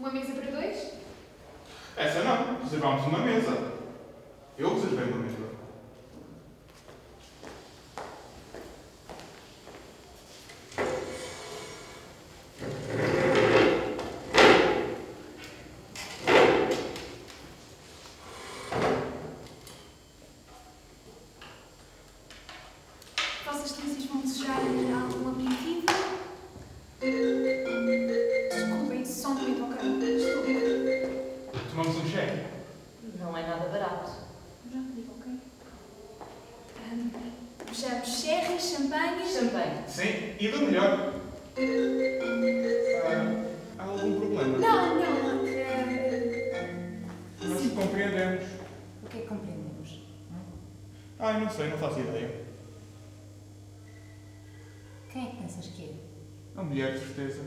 Uma mesa para dois? Essa não. Reservámos uma mesa. Eu reservei uma mesa. Vossas Excelências vão desejar algum aperitivo? Desculpem, só um momento, ok? Estou. Tomamos um cheque. Não é nada barato. Já te digo, ok? Vejamos, sherry, champanhe. Champanhe. Sim, e do melhor. Há algum problema? Não. Nós compreendemos. O que é que compreendemos? Ai, não sei, não faço ideia. Quem é que pensas que é? A mulher, de certeza.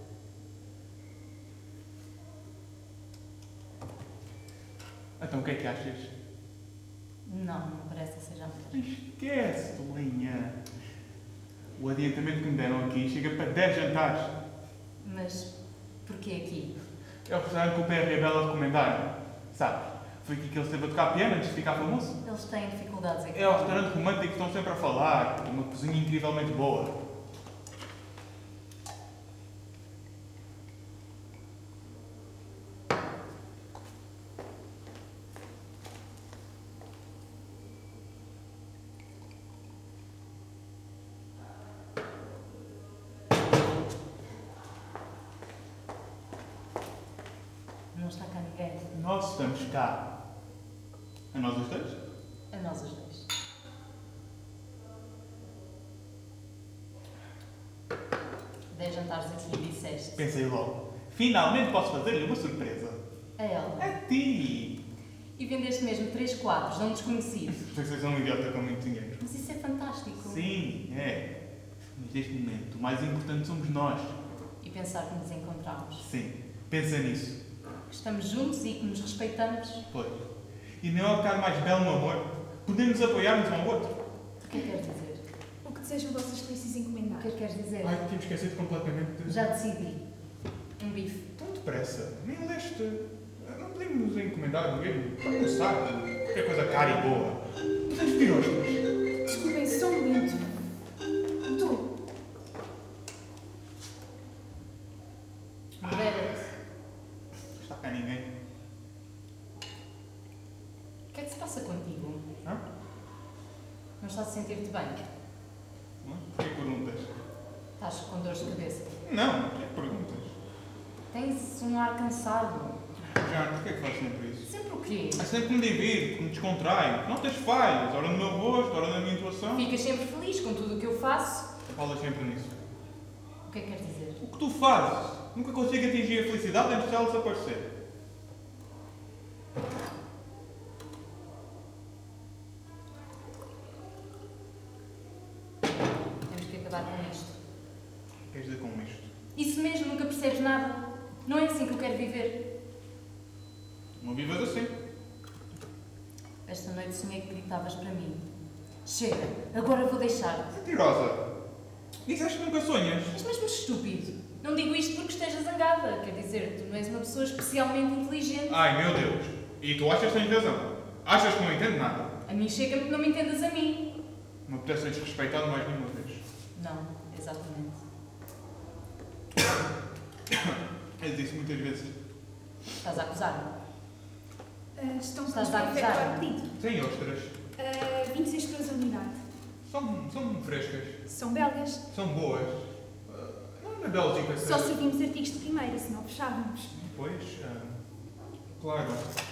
Então, o que é que achas? Não parece que seja a mulher. Esquece, Tolinha. O adiantamento que me deram aqui chega para 10 jantares. Mas porquê aqui? É o restaurante que o PR e a Bela recomendaram. Sabes? Foi aqui que ele esteve a tocar piano antes de ficar famoso. Eles têm dificuldades aqui. É o restaurante romântico que estão sempre a falar. Uma cozinha incrivelmente boa. Não está cá ninguém. Nós estamos cá. A nós os dois? A nós os dois. Dez jantares aqui, disseste. Pensei logo. Finalmente posso fazer-lhe uma surpresa. A ela. A ti! E vendeste mesmo 3 quadros a um desconhecido. Vocês são um idiota com muito dinheiro. Mas isso é fantástico. Sim, é. Mas neste momento, o mais importante somos nós. E pensar que nos encontramos. Sim, pensa nisso. Que estamos juntos e que nos respeitamos. Pois. E não é o ficar mais belo no amor? Podemos apoiar-nos um ao outro. O que é que queres dizer? O que desejam Vossas Excelências O encomendar? que é que queres dizer? Ai, tinha esquecido completamente de... Já decidi. Um bife. Tão depressa. Nem leste. Não podemos nos encomendar mesmo. Para começar. Qualquer coisa cara e boa. Podemos pedir hóspedes. Desculpem, só um momento. Tu. Modera-te. Não está cá ninguém. O que é que se passa contigo? Hã? Não estás a sentir-te bem? Não? Porquê que perguntas? Estás com dores de cabeça? Não, porquê que perguntas? Tens um ar cansado. Já, porquê que fazes sempre isso? Sempre o quê? É sempre que me divirto, que me descontrai. Não tens falhas, ora no meu rosto, ora na minha intuação. Ficas sempre feliz com tudo o que eu faço? Falas sempre nisso. O que é que queres dizer? O que tu fazes? Nunca consigo atingir a felicidade antes de ela desaparecer. Temos que acabar com isto. O que queres dizer com isto? Isso mesmo, nunca percebes nada. Não é assim que eu quero viver. Não vivas assim. Esta noite sonhei que gritavas para mim. Chega, agora vou deixar-te. Mentirosa. Disseste que nunca sonhas. És mesmo estúpido. Não digo isto porque esteja zangada. Quer dizer, tu não és uma pessoa especialmente inteligente. Ai, meu Deus. E tu achas que tens razão. Achas que não entendo nada. A mim chega-me que não me entendas a mim. Não apetece ser desrespeitado mais nenhuma vez. Não, exatamente. És isso muitas vezes. Estás a acusar-me. Estão Estás para a acusar? efetuar o pedido. Tem ostras. 26 kg a unidade. São frescas. São belgas. São boas. Não na Bélgica. Só servimos artigos de primeira, senão fechávamos. Pois, claro.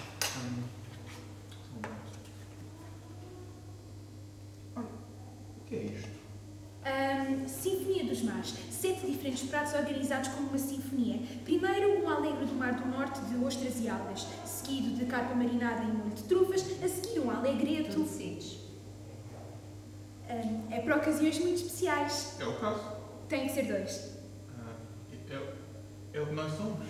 Olha, o que é isto? Sinfonia dos Mares. 7 diferentes pratos organizados como uma sinfonia. Primeiro, um alegre do Mar do Norte de ostras e algas. Seguido de carpa marinada em molho de trufas. A seguir, um Tu alegreto. decides. É para ocasiões muito especiais. É o caso. Tem que ser 2. É o que nós somos.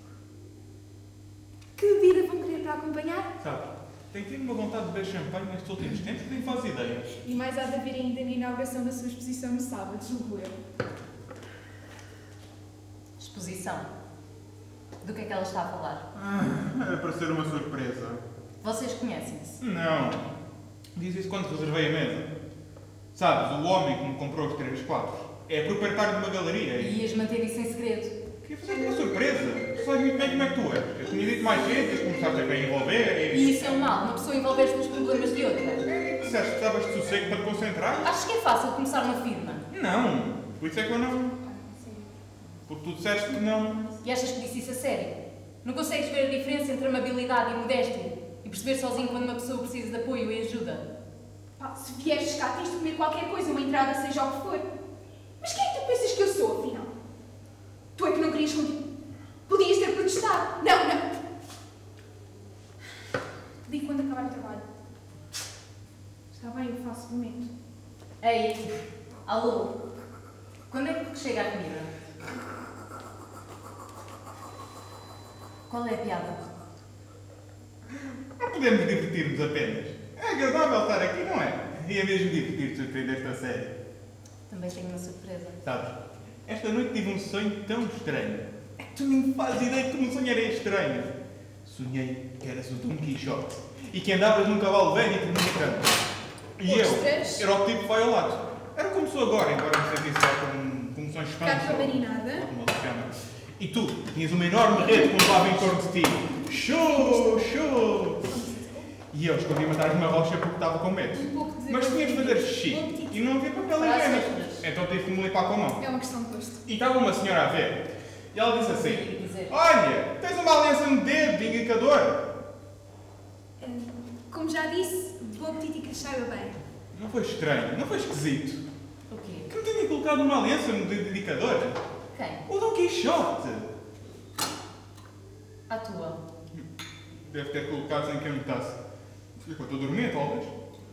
Que bebida vão querer para acompanhar? Sabe, tenho tido uma vontade de beber champanhe nestes últimos tempos que nem faz ideia. E mais há de haver ainda na inauguração da sua exposição no sábado, julgo eu. Exposição. Do que é que ela está a falar? Era para ser uma surpresa. Vocês conhecem-se? Não. Diz isso quando reservei a mesa. Sabes, o homem que me comprou os 3 quadros é proprietário de uma galeria E ias manter isso em segredo? Queria fazer-te uma surpresa. Tu sabes muito bem como é que tu és. Eu tinha dito mais cedo, tens começaste a querer envolver E isso é um mal, uma pessoa envolver-se nos problemas de outra. Disseste que estavas de sossego para te concentrar? Achas que é fácil começar uma firma? Não. Por isso é que eu não. Porque tu disseste que não. E achas que disse isso a sério? Não consegues ver a diferença entre amabilidade e modéstia? E perceber sozinho quando uma pessoa precisa de apoio e ajuda? Pá, se vieres cá, tens de comer qualquer coisa, uma entrada, seja o que for. Mas quem é que tu pensas que eu sou, afinal? Tu é que não querias contigo. Podias ter protestado. Não, não. Digo quando acabar o trabalho. Está bem, eu faço o momento. Ei, alô? Quando é que chega a comida? Qual é a piada? Não podemos divertir-nos apenas. É agradável estar aqui, não é? E é mesmo divertir surpreender esta série. Também tenho uma surpresa. Sabes, esta noite tive um sonho tão estranho. É que tu nem fazes ideia de como um sonho era estranho. Sonhei que eras o Dom Quixote e que andavas num cavalo velho e que tinha campo. E eu Ostras. era o tipo que vai ao lado. Era como sou agora, embora me sentisse só com um sonho espantoso. Capa marinada. Como se chama. E tu tinhas uma enorme rede que levava em torno de ti. Show, show! E eu escondi-me atrás de uma rocha porque estava com medo. Um pouco de... Mas tinhas de fazer xixi e não havia papel higiênico. Então tive que me limpar com a mão. É uma questão de gosto. E estava uma senhora a ver. E ela disse assim: Dizer. olha, tens uma aliança no dedo de indicador. Como já disse, bom apetite e que lhe saiba bem. Não foi estranho, não foi esquisito. O quê? Que me tinha colocado uma aliança no dedo de indicador. Quem? O Dom Quixote. A tua. Deve ter colocado sem que eu notasse. Enquanto eu dormia, talvez.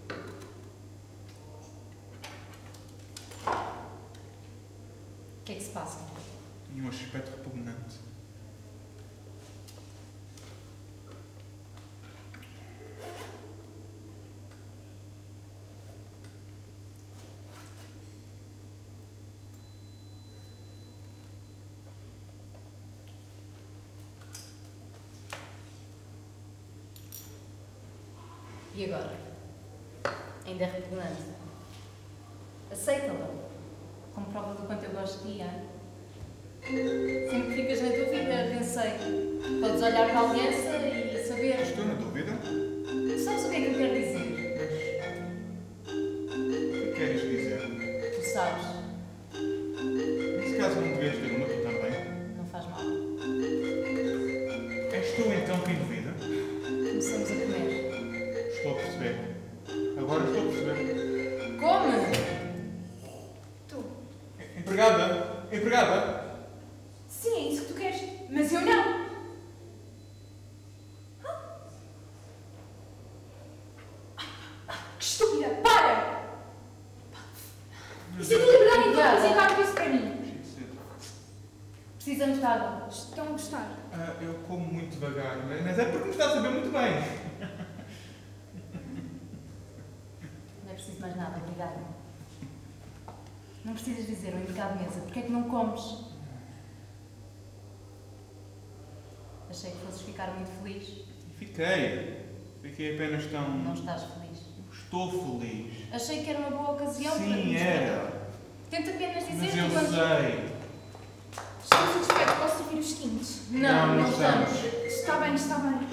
O que é que se passa? Tinha um aspecto repugnante. E agora? Ainda é repugnante. Aceita-la. Como prova do quanto eu gosto de ti, hein? Sempre que ficas na dúvida, pensei. Podes olhar para a aliança e saber. Estou na dúvida. Sabes o que é que eu quero dizer? O que queres dizer? Tu sabes. Nesse caso não devias ter uma tu também. Não faz mal. És tu então quem duvida? Começamos a comer. Estou a perceber. Agora estou a perceber. Come! Tu. Empregada! Empregada! Sim, é isso que tu queres. Mas eu não. Que estúpida! Para! Isso é de liberdade então, mas encargo isso para mim. Precisamos de água. Estão a gostar. Eu como muito devagar, mas é porque me está a saber muito bem. Não é preciso mais nada, obrigada. Não precisas dizer ao empregado de mesa, porque é que não comes? Achei que fosses ficar muito feliz. Fiquei apenas tão... Não estás feliz. Estou feliz. Achei que era uma boa ocasião para Sim, nos era. Tenta apenas Mas dizer eu quando... sei. Estou satisfeito, posso servir os quintos. Não estamos. Está bem, está bem.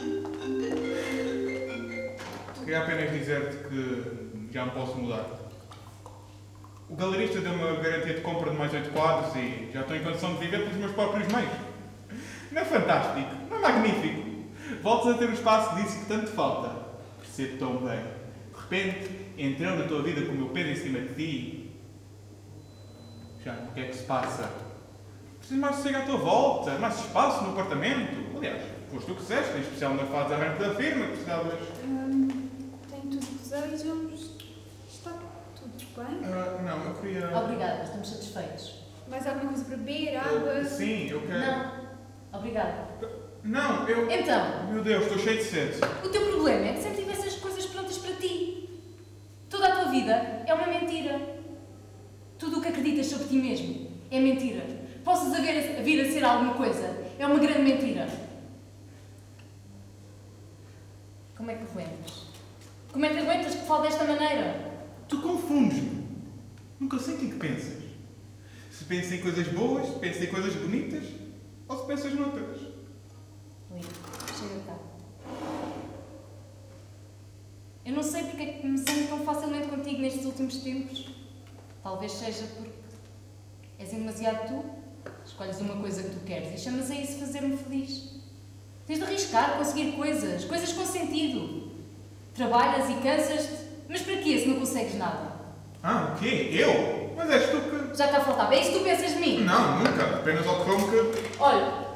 Queria apenas dizer-te que já me posso mudar. O galerista deu-me uma garantia de compra de mais 8 quadros e já estou em condição de viver pelos meus próprios meios. Não é fantástico? Não é magnífico? Voltas a ter o espaço disso que tanto falta. Percebo tão bem. De repente, entrando na tua vida com o meu peso em cima de ti. Já, o que é que se passa? Preciso mais sossego à tua volta, mais espaço no apartamento. Aliás, foste tu que disseste, em especial na fase de arranque da firma, que precisavas... Tenho tudo o que desejamos. Está tudo bem? Não, eu queria... Obrigada, estamos satisfeitos. Mais alguma coisa para beber? Água? Sim, eu quero... Não. Obrigada. Não, eu... Então, Meu Deus, estou cheio de sede. o teu problema é que sempre tivesse as coisas prontas para ti. Toda a tua vida é uma mentira. Tudo o que acreditas sobre ti mesmo é mentira. Possas vir a ser alguma coisa, É uma grande mentira. Como é que aguentas? Como é que aguentas que fale desta maneira? Tu confundes-me. Nunca sei o que pensas. Se pensas em coisas boas, se pensas em coisas bonitas, ou se pensas noutras. Lindo, chega cá. Eu não sei porque é que me sinto tão facilmente contigo nestes últimos tempos. Talvez seja porque és demasiado tu. Escolhes uma coisa que tu queres e chamas a isso fazer-me feliz. Tens de arriscar, conseguir coisas com sentido. Trabalhas e cansas-te, mas para quê se não consegues nada? Ah, o quê? Eu? Mas és tu que... Já cá faltava. É isso que tu pensas de mim? Não, nunca. Apenas ocorreu-me que... Olha.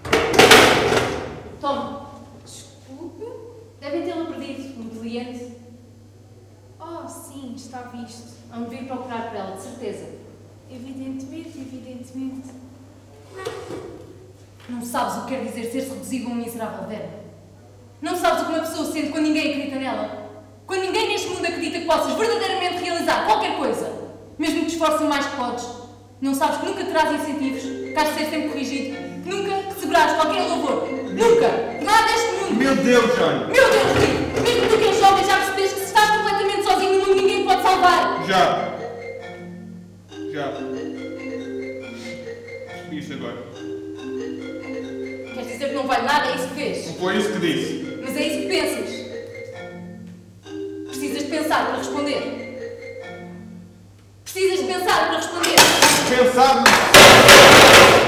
Toma. Desculpe. Devem tê-la perdido. Um cliente. Oh, sim, está visto. Hão de vir procurar por ela, de certeza. Evidentemente, evidentemente. Não sabes o que quer dizer ser-se reduzido a um miserável verme. Não sabes o que uma pessoa sente quando ninguém acredita nela. Quando ninguém neste mundo acredita que possas verdadeiramente realizar qualquer coisa. Mesmo que te esforces o mais que podes. Não sabes que nunca terás incentivos, que has de ser sempre corrigido, que nunca receberás qualquer louvor. Nunca! Nada deste mundo! Meu Deus, Jânio! Meu Deus, Rui! Mesmo tu que és jovem já percebes que se estás completamente sozinho no mundo ninguém te pode salvar! Já. Isso agora. Queres dizer que não vale nada? É isso que vês? Não foi isso que disse. Mas é isso que pensas. Precisas de pensar para responder. Precisas de pensar para responder. Pensar...